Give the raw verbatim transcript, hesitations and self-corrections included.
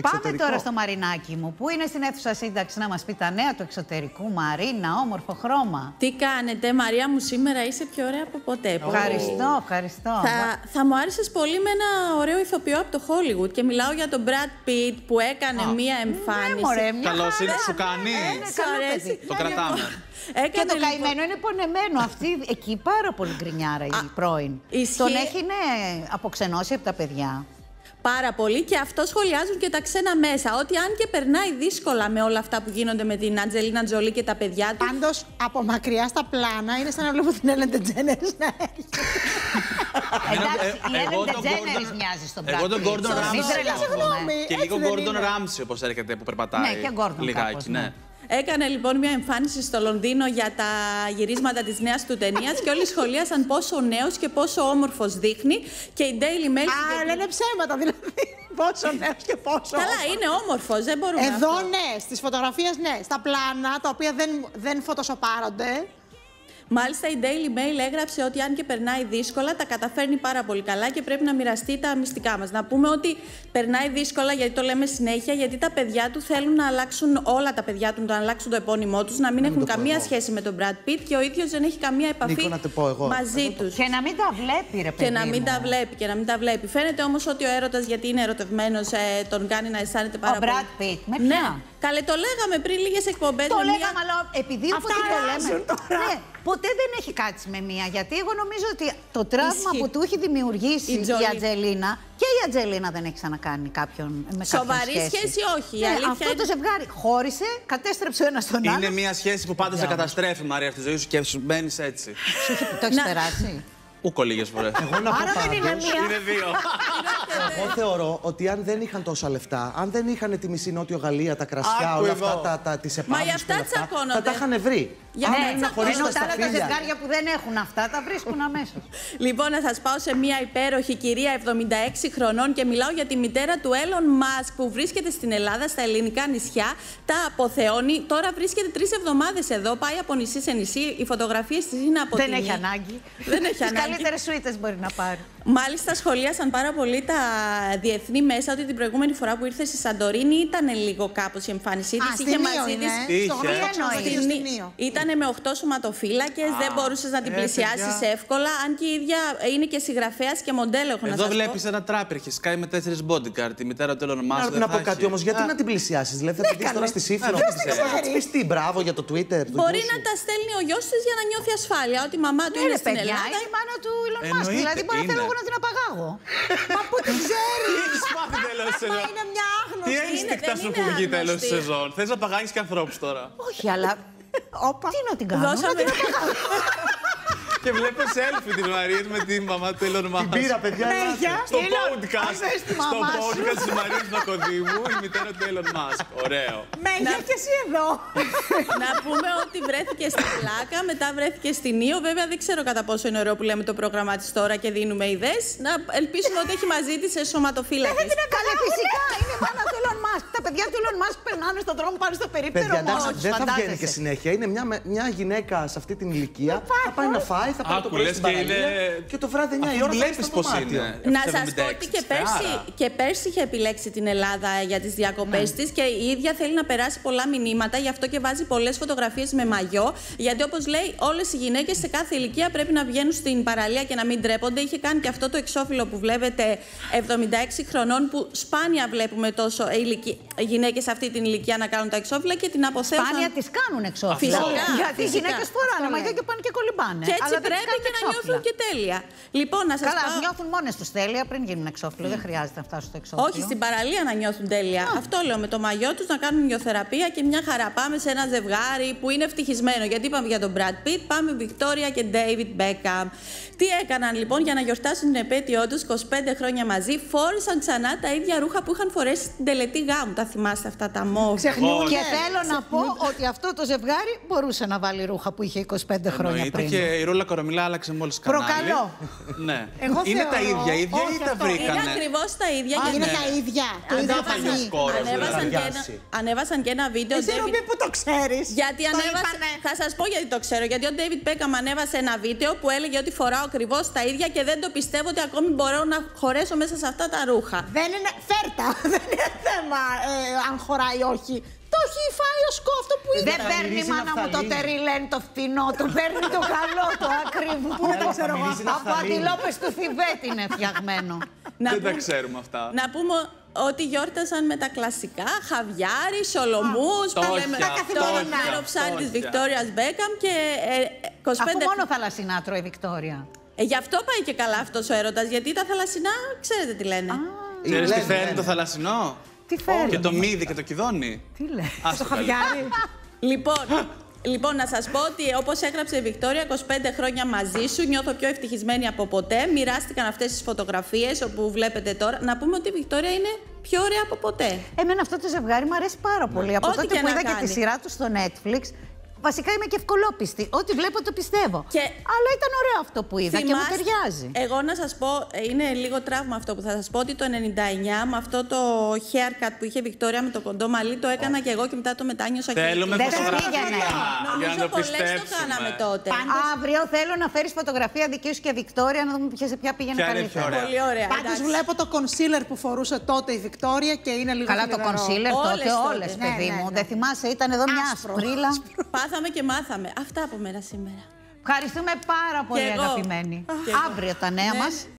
εξωτερικό. Πάμε τώρα στο Μαρινάκι μου, που είναι στην αίθουσα σύνταξη να μας πει τα νέα του εξωτερικού. Μαρίνα, όμορφο χρώμα. Τι κάνετε, Μαρία μου, σήμερα είσαι πιο ωραία από ποτέ. Oh. Ευχαριστώ, ευχαριστώ. Θα, θα μου άρεσες πολύ με ένα ωραίο ηθοποιό από το Hollywood και μιλάω για τον Brad Pitt που έκανε oh. μία εμφάνιση. Ναι, μωρέ, μια καλώς είναι, σου ναι, κάνει. Ναι, το κρατάμε. Έκανε, και το λοιπόν... καημένο είναι πονεμένο. Αυτή εκεί πάρα πολύ γκρινιάρα η πρώην. Ισχύει... Τον έχει ναι, αποξενώσει από τα παιδιά. Πάρα πολύ και αυτό σχολιάζουν και τα ξένα μέσα. Ότι αν και περνάει δύσκολα με όλα αυτά που γίνονται με την Αντζελίνα Τζολί και τα παιδιά του. Πάντως από μακριά στα πλάνα είναι σαν να βλέπω την Έλεν Ντετζένερις να έχει. Εντάξει, η Έλεν Ντετζένερις μοιάζει στον Brad Pitt. Εγώ τον Γκόρντον Ράμσι. Και λίγο Γκόρντον Ράμσι όπως έρχεται που περπατάει. Ναι, και Γκόρντον λιγάκι, ναι. Έκανε λοιπόν μια εμφάνιση στο Λονδίνο για τα γυρίσματα της νέας του ταινίας και όλοι σχολίασαν πόσο νέος και πόσο όμορφος δείχνει. Και η Daily Mail. Α, λένε ψέματα δηλαδή. Πόσο νέος και πόσο. Καλά, είναι όμορφος, δεν μπορούμε. Εδώ αυτό. ναι, στις φωτογραφίες ναι. Στα πλάνα, τα οποία δεν, δεν φωτοσοπάρονται. Μάλιστα, η Daily Mail έγραψε ότι αν και περνάει δύσκολα, τα καταφέρνει πάρα πολύ καλά και πρέπει να μοιραστεί τα μυστικά μας. Να πούμε ότι περνάει δύσκολα, γιατί το λέμε συνέχεια, γιατί τα παιδιά του θέλουν να αλλάξουν, όλα τα παιδιά του να αλλάξουν το επώνυμό τους, να μην έχουν καμία σχέση με τον Brad Pitt και ο ίδιος δεν έχει καμία επαφή Νίκο, να το πω εγώ. μαζί τους. Και να μην τα βλέπει, ρε παιδί. Και να μην μου. τα βλέπει, και να μην τα βλέπει. Φαίνεται όμως ότι ο έρωτας, γιατί είναι ερωτευμένος, ε, τον κάνει να αισθάνεται πάρα ο πολύ. Ο Brad Pitt, με ναι. ποια? Καλέ, το λέγαμε πριν λίγες εκπομπές. Το με λέγαμε, μια... αλλά επειδή Αυτά το λέμε. τώρα. Ναι, ποτέ δεν έχει κάτσει με μία. Γιατί εγώ νομίζω ότι το τραύμα Ισχύει. που του έχει δημιουργήσει η, η Αντζελίνα, και η Αντζελίνα δεν έχει ξανακάνει κάποιον με κάποιον Σοβαρή σχέση, σχέση όχι. Ναι, η αυτό είναι... το ζευγάρι χώρισε, κατέστρεψε ο ένας τον άλλο. Είναι μια σχέση που πάντα σε καταστρέφει, Μαρία, στη ζωή σου και σου μπαίνεις έτσι. Το έχει περάσει. Ούκο λίγες φορές. Εγώ να πω Άρα δεν είναι πάντως, μία. Είναι δύο. εγώ θεωρώ ότι αν δεν είχαν τόσα λεφτά, αν δεν είχαν τη μισή Νότιο Γαλλία, τα κρασιά, Άκου όλα εδώ. αυτά, τα, τα, τις Μα επάνωδες γι' αυτά και όλα αυτά, τσακώνονται. θα τα είχαν βρει. Για Άμα ναι, είναι χωρίς Ενώ τα τα άλλα τα σταφύλια. ζευγάρια που δεν έχουν αυτά τα βρίσκουν αμέσως. Λοιπόν, να σας πάω σε μια υπέροχη κυρία εβδομήντα έξι χρονών και μιλάω για τη μητέρα του Elon Musk που βρίσκεται στην Ελλάδα, στα ελληνικά νησιά. Τα αποθεώνει. Τώρα βρίσκεται τρεις εβδομάδες εδώ, πάει από νησί σε νησί. Οι φωτογραφίες της είναι από Δεν την... έχει ανάγκη. Δεν έχει Τις ανάγκη. καλύτερες σουίτες μπορεί να πάρει. Μάλιστα, σχολίασαν πάρα πολύ τα διεθνή μέσα ότι την προηγούμενη φορά που ήρθε στη Σαντορίνη ήταν λίγο κάπως η εμφάνισή της. Είχε μαζί της. Ήταν με οκτώ σωματοφύλακες, δεν μπορούσες να την ε, πλησιάσεις παιδιά. εύκολα. Αν και η ίδια είναι και συγγραφέας και μοντέλο, έχω να Εδώ σας βλέπεις πω. ένα τράπερ, έχει σκάει με τέσσερις bodyguard. Η μητέρα του Elon Musk. Να, να πω κάτι όμως, γιατί να την πλησιάσεις, δηλαδή θα την δεις τώρα στη Σύφυλλο. Θα της πεις τι, μπράβο για το Twitter. Μπορεί να τα στέλνει ο γιος της για να νιώθει ασφάλεια, ότι η μαμά του Ναι, είναι ρε στην παιδιά, Ελλάδα. είναι η μάνα του Elon Musk. Εννοείται, Δηλαδή μπορεί να θέλω είναι. εγώ να την απαγάγω. Μα πού την ξέρει. Τι έχεις πάθει τέλος της Μα σεζόν. είναι μια άγνωστη. Τι ένστικτα δεν σου είναι έχουν βγει τέλος της άγνωστη. σεζόν. Θες να παγάγεις και ανθρώπους τώρα. Όχι, αλλά. Τι να την κάνω. Δώσαμε... Να την απαγάγω. Και βλέπω selfie της Μαρίας με την μαμά του Elon Musk. Την πήρα, παιδιά. Στο Έλα, podcast, πες τη στο μαμά σου. podcast της Μαρίας Νακοδήμου, η μητέρα του Elon Musk. Ωραίο. Μέγια και εσύ εδώ. Να πούμε ότι βρέθηκε στην Πλάκα, μετά βρέθηκε στην Ήο. Βέβαια δεν ξέρω κατά πόσο είναι ωραίο που λέμε το πρόγραμμά της τώρα και δίνουμε ιδέες. Να ελπίσουμε ότι έχει μαζί της σωματοφύλακες. Καλά, φυσικά είναι η μάνα του Elon Musk. Τα παιδιά του Elon Musk περνάνε στον δρόμο, πάνε στο περίπτερο Παιδιά, εντάξει, μόνο τους, δεν θα βγαίνει φαντάζεσαι. και συνέχεια. Είναι μια, μια γυναίκα σε αυτή την ηλικία. Θα πάει να φάει, θα πάει το Άκου, πρωί λες στην και παραλία είναι- και το βράδυ εννιά η Αφού ώρα θα βλέπεις είναι στο πώς δωμάτιο. είναι. Να σας πω ότι και πέρσι, και πέρσι είχε επιλέξει την Ελλάδα για τις διακοπές Ναι. της και η ίδια θέλει να περάσει πολλά μηνύματα, γι' αυτό και βάζει πολλές φωτογραφίες με μαγιό. Γιατί όπως λέει, όλες οι γυναίκες σε κάθε ηλικία πρέπει να βγαίνουν στην παραλία και να μην ντρέπονται. Είχε κάνει και αυτό το εξώφυλλο που βλέπετε εβδομήντα έξι χρονών, που σπάνια βλέπουμε τόσο γυναίκες σε αυτή την ηλικία να κάνουν τα εξώφυλλα και την αποθέωσαν. Σπάνια τις κάνουν εξώφυλλα. Φυσικά, Γιατί οι φυσικά. γυναίκες φοράνε μαγιό και πάνε και κολυμπάνε. Και έτσι Αλλά δεν τις πρέπει κάνουν και να εξώφυλλα. νιώθουν και τέλεια. Λοιπόν, να σας Καλά, πάω... ας νιώθουν μόνες τους τέλεια πριν γίνουν εξώφυλλο. Δεν χρειάζεται να φτάσουν στο εξώφυλλο. Όχι, στην παραλία να νιώθουν τέλεια. Αυτό λέω, με το μαγιό τους να κάνουν γεωθεραπεία και μια χαρά. Πάμε σε ένα ζευγάρι που είναι ευτυχισμένο. Γιατί είπαμε για τον Brad Pitt, πάμε Βικτόρια και David Beckham. Τι έκαναν λοιπόν για να γιορτάσουν την επέτειό τους, είκοσι πέντε χρόνια μαζί, φόρεσαν ξανά τα ίδια ρούχα που είχαν φορέσει στην τελετή γάμου. Τα θυμάστε αυτά τα μοβ μοβ. Ξεχνιούνται. Και θέλω να πω ότι αυτό το ζευγάρι μπορούσε να βάλει ρούχα που είχε είκοσι πέντε χρόνια Εννοείται, πριν. και η Ρούλα Κορομιλά άλλαξε μόλις κανάλι. Προκαλώ. Ναι. Εγώ είναι τα θεωρώ- ίδια, ίδια όχι ή τα αυτό. βρήκανε. Είναι ακριβώς τα ίδια. Α, γιατί είναι ναι. τα ίδια. Το ίδιο Ανέβασαν- πανί. Κόρος, Ανέβασαν, δηλαδή. και ένα, ανέβασαν και ένα βίντεο. Εσύ David- Ρουμπί που το ξέρεις. Γιατί Το ανέβασε. είπανε. Θα σας πω γιατί το ξέρω. Γιατί ο David Beckham ανέβασε ένα βίντεο που έλεγε ότι φοράω ακριβώς τα ίδια και δεν το πιστεύω ότι ακόμη μπορώ να χωρέσω μέσα σε αυτά τα ρούχα. Δεν είναι φέρτα. Δεν είναι θέμα ε, αν χωράει ή όχι. Το έχει φάει ο σκόφτο που είδε. Δεν παίρνει μυρίζει μάνα μου το ναφθαλίνη. τερίλεν το φθηνό του, παίρνει το καλό, το ακριβό. Πού δεν το ξέρω εγώ. μυρίζει Από ναφθαλίνη. αντιλόπες του Θιβέτ είναι φτιαγμένο. Να Δεν τα πούμε- ξέρουμε αυτά. Να πούμε ότι γιόρτασαν με τα κλασικά, χαβιάρι, σολομούς, Α, τα τόχια, λέμε, τα το καθημερινά. νερό ψάρι της τόχια. Βικτόριας Μπέκαμ και ε, είκοσι Αφού πέντε... μόνο θαλασσινά τρώει η Βικτόρια. Ε, γι' αυτό πάει και καλά αυτός ο έρωτας, γιατί τα θαλασσινά, ξέρετε τι λένε. Ξέρεις τι Λένε, φέρνει λένε. το θαλασσινό? Τι φέρνει. Και το μύδι και το κιδόνι. Τι λέει. Ας Το το καλή. χαβιάρι. Λοιπόν, λοιπόν, να σας πω ότι όπως έγραψε η Βικτόρια, είκοσι πέντε χρόνια μαζί σου, νιώθω πιο ευτυχισμένη από ποτέ. Μοιράστηκαν αυτές τις φωτογραφίες όπου βλέπετε τώρα. Να πούμε ότι η Βικτόρια είναι πιο ωραία από ποτέ. Εμένα αυτό το ζευγάρι μου αρέσει πάρα πολύ. Από Ό,τι τότε και που να είδα και κάνει. τη σειρά του στο Netflix, βασικά είμαι και ευκολόπιστη. Ό,τι βλέπω το πιστεύω. Και- Αλλά ήταν ωραίο αυτό που είδα και μου Θυμάστε- ταιριάζει. Εγώ να σας πω, ε, είναι λίγο τραύμα αυτό που θα σας πω, ότι το ενενήντα εννιά με αυτό το haircut που είχε η Βικτόρια με το κοντό μαλλί, το έκανα και εγώ και μετά το μετάνιωσα και... Θέλουμε Δεν φωτογραφία πήγαινε. για να Νομίζω το πολλές το πιστέψουμε. κάναμε τότε. Αύριο θέλω να φέρεις φωτογραφία δική σου και Βικτόρια να δούμε ποια σε ποια πήγαινε Ποια είναι καλύτερα. πιο ωραία. Πολύ ωραία. Πάντως εντάξει. βλέπω το concealer που φορούσε τότε η Βικτόρια και είναι λίγο Καλά, το θλιβερό. κονσίλερ Όλες τότε, τότε. όλες, Ναι, παιδί ναι, μου. ναι. Δεν θυμάσαι, ήταν εδώ μια Άσπρο. ασπρίλα. Πάθαμε και μάθαμε. Αυτά από μένα σήμερα. Ευχαριστούμε πάρα πολύ, εγώ. αγαπημένοι. Και εγώ. Αύριο τα νέα Ναι. μας.